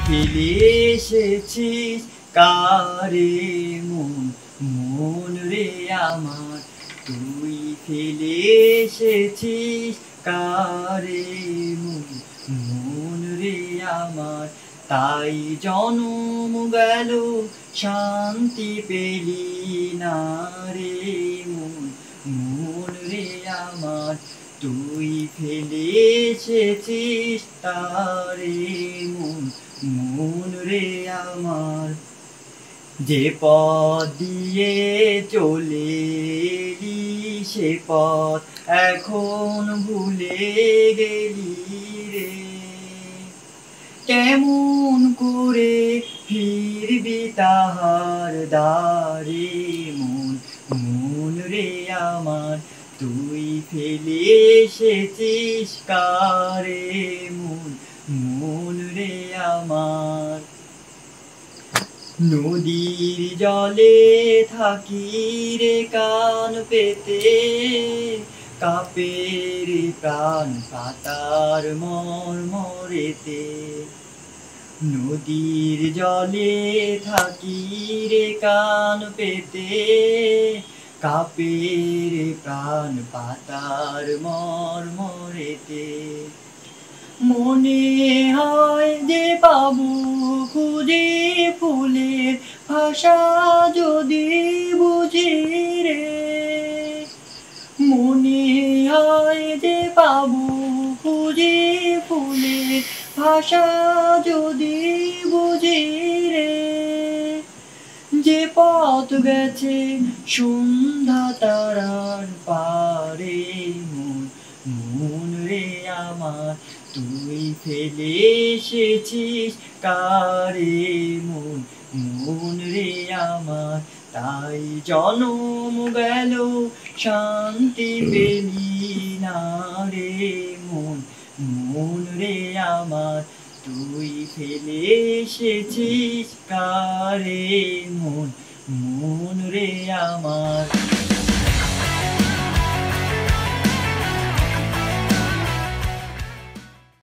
ফেলে এসেছিস কারে মন, মন রে আমার। তুই ফেলে এসেছিস কারে মন, মন রে আমার। তাই জনম গেল শান্তি পেলি না রে মন, মন রে আমার। তুই ফেলে এসেছিস তারে মন, মন রে আমার। যে পথ দিয়ে চলে এলি সে পথ এখন ভুলে গেলি রে। কেমন করে ফিরবি তাহার দ্বারে মন, মন রে আমার। তুই ফেলে এসেছিস কারে মন, মন রে আমার। নদীর জলে থাকি রে কান পেতে, কাঁপে রে প্রাণ পাতার মরমরেতে। নদীর জলে থাকি রে কান পেতে, কাঁপে রে প্রাণ পাতার মরমরেতে। মনে হয় যে পাবো খুঁজে ফুলের ভাষা যদি বুঝি রে। মনে হয় যে পাবো খুঁজে ফুলের ভাষা যদি বুঝি রে। যে পথ গেছে সন্ধ্যা তারার পারে মন, মন রে আমার। তুই ফেলে এসেছিস কারে মন, মন রে আমার। তাই জনম গেল শান্তি পেলি না রে মন, মন রে আমার। তুই ফেলে এসেছিস কারে মন, মন রে আমার।